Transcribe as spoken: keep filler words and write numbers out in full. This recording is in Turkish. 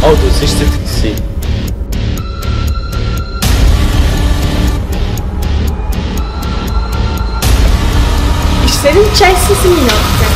Oh, du hast richtig gesehen. Ist es nicht ein Chess-Simulator?